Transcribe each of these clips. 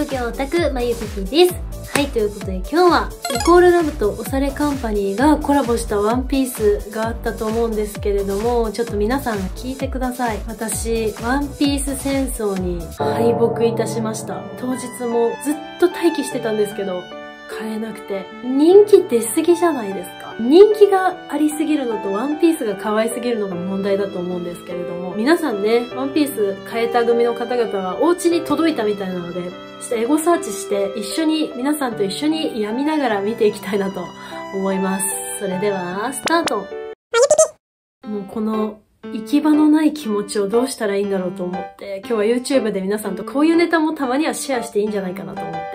副業オタクまゆぴぴです。はい、ということで今日はイコールラブとおしゃれカンパニーがコラボしたワンピースがあったと思うんですけれども、ちょっと皆さん聞いてください。私、ワンピース戦争に敗北いたしました。当日もずっと待機してたんですけど、買えなくて。人気出すぎじゃないですか。人気がありすぎるのとワンピースが可愛すぎるのが問題だと思うんですけれども、皆さんね、ワンピース買えた組の方々はお家に届いたみたいなので、ちょっとエゴサーチして皆さんと一緒に読みながら見ていきたいなと思います。それでは、スタート。もうこの行き場のない気持ちをどうしたらいいんだろうと思って、今日は YouTube で皆さんとこういうネタもたまにはシェアしていいんじゃないかなと思って、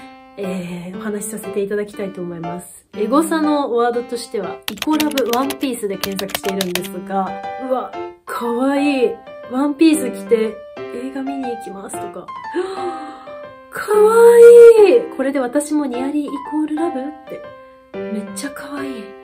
お話しさせていただきたいと思います。エゴサのワードとしては、イコラブワンピースで検索しているんですが、うわ、かわいい。ワンピース着て映画見に行きますとか。かわいい。これで私もニアリーイコールラブって。めっちゃかわいい。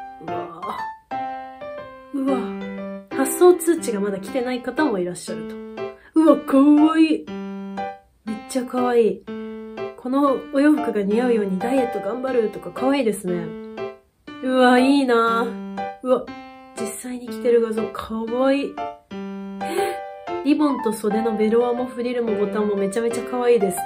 うわ。発送通知がまだ来てない方もいらっしゃると。うわ、かわいい。めっちゃかわいい。このお洋服が似合うようにダイエット頑張るとか可愛いですね。うわ、いいなぁ。うわ、実際に着てる画像可愛い。リボンと袖のベロアもフリルもボタンもめちゃめちゃ可愛いですって。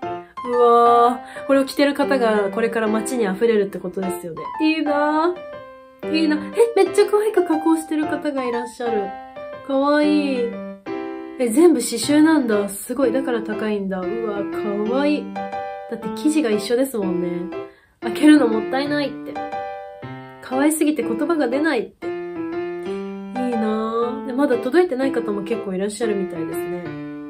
うわぁ、これを着てる方がこれから街に溢れるってことですよね。いいなぁ。いいな。めっちゃ可愛く加工してる方がいらっしゃる。可愛い。全部刺繍なんだ。すごい。だから高いんだ。うわ、可愛い。だって生地が一緒ですもんね。開けるのもったいないって。可愛すぎて言葉が出ないって。いいなぁ。で、まだ届いてない方も結構いらっしゃるみたいですね。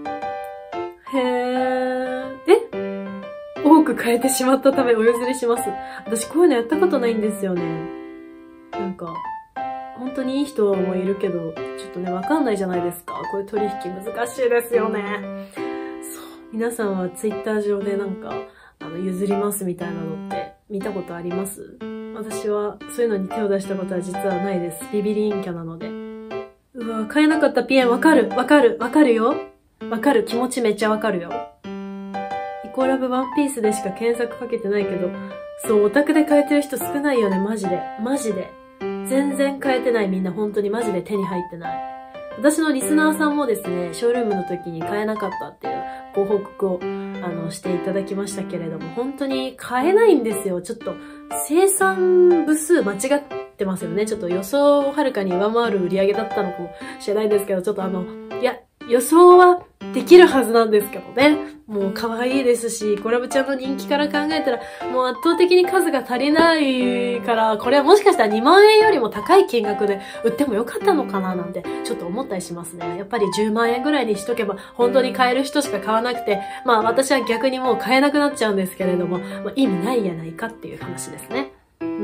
多く買えてしまったためお譲りします。私こういうのやったことないんですよね。なんか、本当にいい人もいるけど、ちょっとね、わかんないじゃないですか。こういう取引難しいですよね。皆さんはツイッター上でなんか、譲りますみたいなのって見たことあります？私はそういうのに手を出したことは実はないです。ビビリ陰キャなので。うわ、買えなかったピエンわかるよ。わかる。気持ちめっちゃわかるよ。イコラブワンピースでしか検索かけてないけど、そう、オタクで買えてる人少ないよね、マジで。全然買えてないみんな本当にマジで手に入ってない。私のリスナーさんもですね、ショールームの時に買えなかったっていうご報告を、していただきましたけれども、本当に買えないんですよ。ちょっと、生産部数間違ってますよね。ちょっと予想をはるかに上回る売り上げだったのかもしれないですけど、ちょっといや、予想はできるはずなんですけどね。もう可愛いですし、コラボちゃんの人気から考えたら、もう圧倒的に数が足りないから、これはもしかしたら2万円よりも高い金額で売ってもよかったのかななんて、ちょっと思ったりしますね。やっぱり10万円ぐらいにしとけば、本当に買える人しか買わなくて、まあ私は逆にもう買えなくなっちゃうんですけれども、まあ、意味ないやないかっていう話ですね。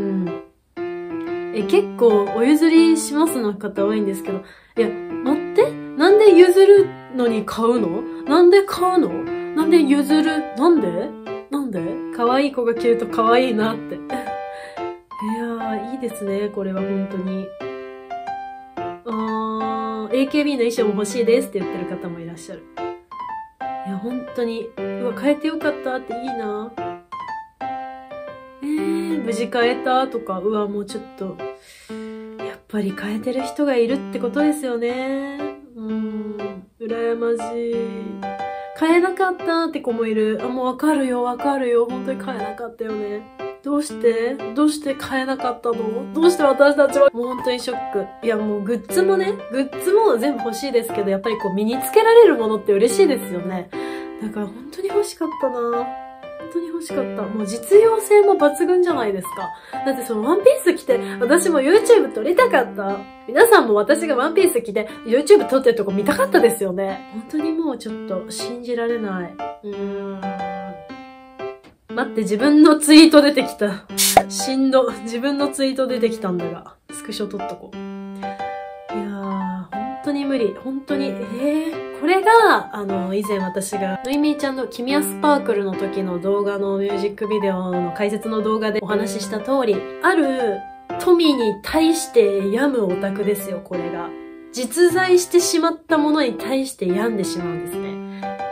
結構お譲りしますの方多いんですけど、いや、待って、なんで譲るのに買うの？なんで買うの？なんで譲る？なんで可愛い子が着ると可愛いなって。いやー、いいですね、これは本当に。AKB の衣装も欲しいですって言ってる方もいらっしゃる。いや、本当に。うわ、買えてよかったっていいな。無事買えたとか、うわ、もうちょっと、やっぱり買えてる人がいるってことですよね。羨ましい。買えなかったって子もいる。もうわかるよ。本当に買えなかったよね。どうして買えなかったの？どうして私たちは？もう本当にショック。いやもうグッズも全部欲しいですけど、やっぱりこう身につけられるものって嬉しいですよね。だから本当に欲しかったな。もう実用性も抜群じゃないですか。だってそのワンピース着て、私も YouTube 撮りたかった。皆さんも私がワンピース着て YouTube 撮ってるとこ見たかったですよね。本当にもうちょっと信じられない。待って、自分のツイート出てきた。自分のツイート出てきたんだが、スクショ撮っとこう。いやー、本当に無理。本当に、これが、以前私が、ノイミーちゃんの君はスパークルの時の動画のミュージックビデオの解説の動画でお話しした通り、ある富に対して病むオタクですよ、これが。実在してしまったものに対して病んでしまうんですね。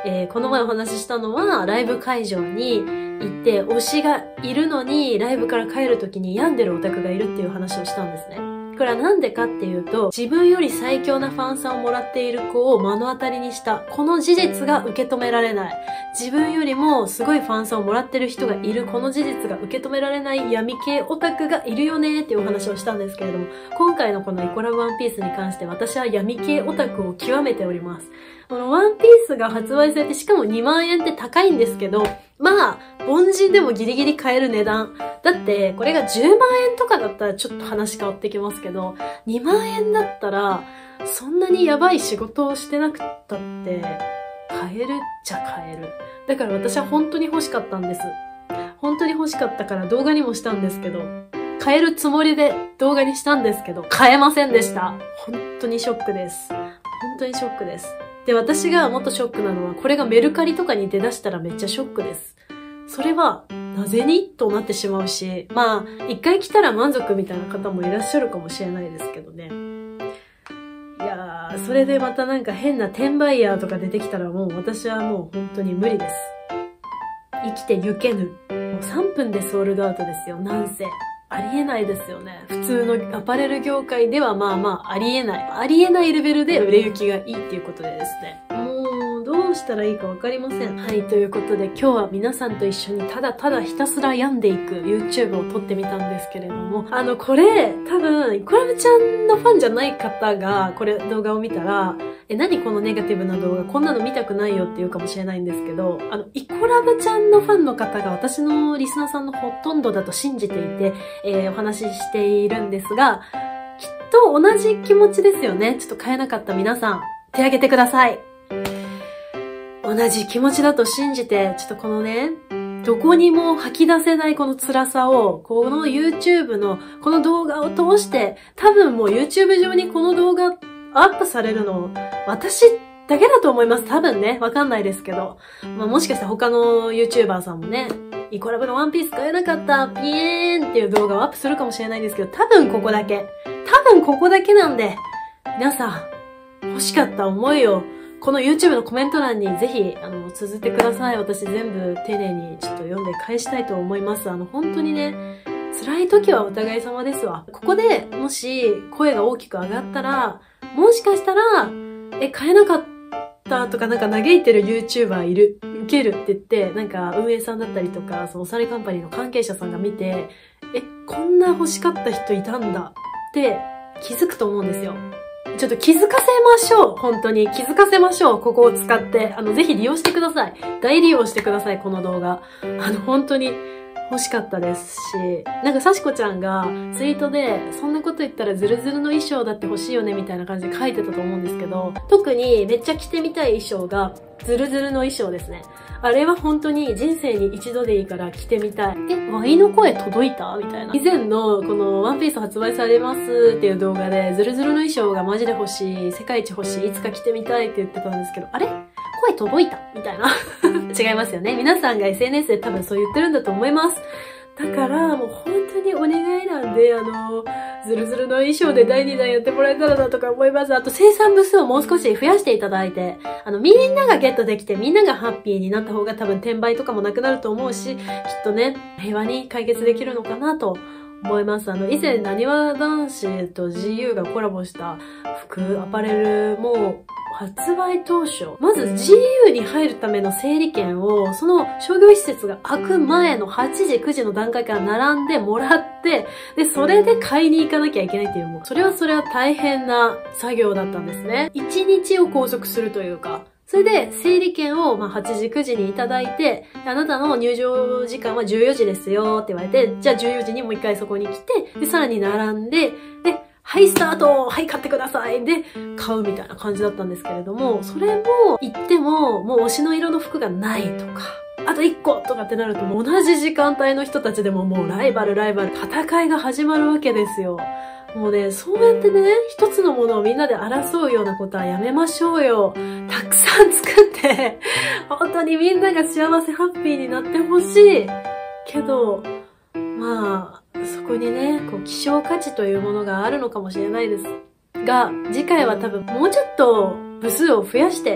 この前お話ししたのは、ライブ会場に行って、推しがいるのに、ライブから帰る時に病んでるオタクがいるっていう話をしたんですね。これはなんでかっていうと、自分より最強なファンさんをもらっている子を目の当たりにした、この事実が受け止められない。自分よりもすごいファンさんをもらってる人がいる、この事実が受け止められない闇系オタクがいるよねっていうお話をしたんですけれども、今回のこのイコラブワンピースに関して私は闇系オタクを極めております。このワンピースが発売されて、しかも2万円って高いんですけど、まあ、凡人でもギリギリ買える値段。だって、これが10万円とかだったらちょっと話変わってきますけど、2万円だったら、そんなにやばい仕事をしてなくったって、買えるっちゃ買える。だから私は本当に欲しかったんです。本当に欲しかったから動画にもしたんですけど、買えるつもりで動画にしたんですけど、買えませんでした。本当にショックです。本当にショックです。で、私がもっとショックなのは、これがメルカリとかに出だしたらめっちゃショックです。それは、なぜにとなってしまうし、まあ、一回来たら満足みたいな方もいらっしゃるかもしれないですけどね。いやー、それでまたなんか変な転売ヤーとか出てきたらもう私はもう本当に無理です。生きてゆけぬ。もう3分でソールドアウトですよ、なんせ。ありえないですよね。普通のアパレル業界ではまあまあありえない。ありえないレベルで売れ行きがいいっていうことでですね。もうどうしたらいいかわかりません。はい、ということで今日は皆さんと一緒にただただひたすら病んでいく YouTube を撮ってみたんですけれども、これ多分イコラブちゃんのファンじゃない方がこれ動画を見たら、何このネガティブな動画、こんなの見たくないよって言うかもしれないんですけど、イコラブちゃんのファンの方が私のリスナーさんのほとんどだと信じていて、お話ししているんですが、きっと同じ気持ちですよね。ちょっと買えなかった皆さん、手挙げてください。同じ気持ちだと信じて、ちょっとこのね、どこにも吐き出せないこの辛さを、この YouTube のこの動画を通して、多分もう YouTube 上にこの動画アップされるの、私だけだと思います。多分ね。わかんないですけど。まあもしかしたら他の YouTuber さんもね、イコラブのワンピース買えなかった、ピエーンっていう動画をアップするかもしれないですけど、多分ここだけ。多分ここだけなんで、皆さん、欲しかった思いを、この YouTube のコメント欄にぜひ、綴ってください。私全部丁寧にちょっと読んで返したいと思います。本当にね、辛い時はお互い様ですわ。ここでもし声が大きく上がったら、もしかしたら、買えなかったとかなんか嘆いてる YouTuber いる、受けるって言って、なんか運営さんだったりとか、そのおされカンパニーの関係者さんが見て、こんな欲しかった人いたんだって気づくと思うんですよ。ちょっと気づかせましょう。本当に気づかせましょう。ここを使って。ぜひ利用してください。大利用してください、この動画。本当に欲しかったですし、なんかさしこちゃんがツイートで、そんなこと言ったらズルズルの衣装だって欲しいよねみたいな感じで書いてたと思うんですけど、特にめっちゃ着てみたい衣装がズルズルの衣装ですね。あれは本当に人生に一度でいいから着てみたい。ワイの声届いたみたいな。以前のこのワンピース発売されますっていう動画で、ズルズルの衣装がマジで欲しい、世界一欲しい、いつか着てみたいって言ってたんですけど、あれ声届いたみたいな。違いますよね。皆さんが SNS で多分そう言ってるんだと思います。だからもう本当にお願いなんで、ズルズルの衣装で第2弾やってもらえたらなとか思います。あと生産部数をもう少し増やしていただいて、みんながゲットできてみんながハッピーになった方が多分転売とかもなくなると思うし、きっとね、平和に解決できるのかなと思います。以前、なにわ男子と GU がコラボした服、アパレルも、発売当初、まず GU に入るための整理券を、その商業施設が開く前の8時、9時の段階から並んでもらって、で、それで買いに行かなきゃいけないっていう、もう、それは大変な作業だったんですね。1日を拘束するというか、それで、整理券を8時、9時にいただいて、あなたの入場時間は14時ですよって言われて、じゃあ14時にもう一回そこに来て、で、さらに並んで、で、はい、スタートはい、買ってくださいで、買うみたいな感じだったんですけれども、それも言っても、もう推しの色の服がないとか、あと1個とかってなると、同じ時間帯の人たちでももうライバル、戦いが始まるわけですよ。もうね、そうやってね、一つのものをみんなで争うようなことはやめましょうよ。たくさん作って、本当にみんなが幸せハッピーになってほしい。けど、まあ、そこにね、希少価値というものがあるのかもしれないです。が、次回は多分もうちょっと部数を増やして、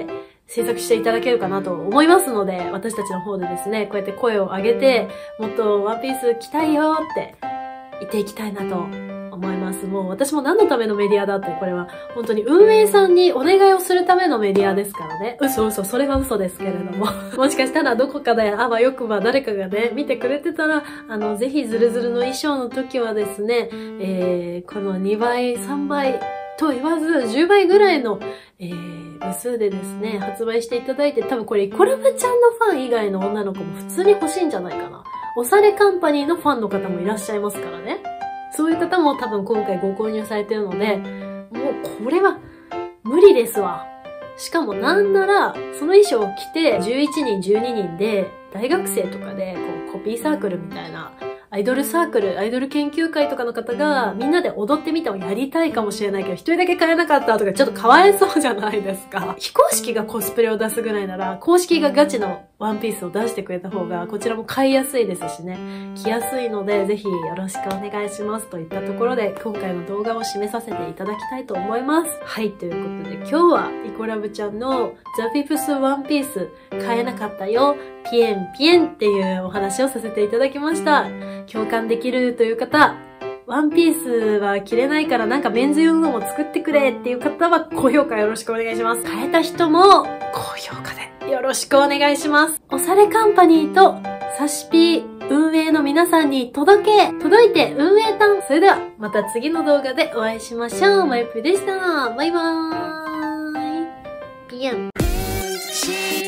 制作していただけるかなと思いますので、私たちの方でですね、こうやって声を上げて、もっとワンピース着たいよって言っていきたいなと思います。もう私も何のためのメディアだって、これは本当に運営さんにお願いをするためのメディアですからね。嘘、それは嘘ですけれども。もしかしたらどこかで、あわよくば誰かがね、見てくれてたら、ぜひズルズルの衣装の時はですね、この2倍、3倍と言わず、10倍ぐらいの、部数でですね、発売していただいて、多分これイコラブちゃんのファン以外の女の子も普通に欲しいんじゃないかな。おされカンパニーのファンの方もいらっしゃいますからね。そういう方も多分今回ご購入されてるので、もうこれは無理ですわ。しかもなんなら、その衣装を着て11人、12人で大学生とかでこうコピーサークルみたいな、アイドルサークル、アイドル研究会とかの方がみんなで踊ってみてもやりたいかもしれないけど、一人だけ買えなかったとかちょっとかわいそうじゃないですか。非公式がコスプレを出すぐらいなら、公式がガチのワンピースを出してくれた方が、こちらも買いやすいですしね。着やすいので、ぜひよろしくお願いしますといったところで、今回の動画を締めさせていただきたいと思います。はい、ということで今日はイコラブちゃんのザ・フィフスワンピース買えなかったよ、ピエンピエンっていうお話をさせていただきました。共感できるという方、ワンピースは着れないからなんかメンズ用のも作ってくれっていう方は高評価よろしくお願いします。買えた人も高評価でよろしくお願いします。おされカンパニーとサシピー運営の皆さんに届いて運営担。それではまた次の動画でお会いしましょう。まゆぴでした。バイバーイ。ピエン。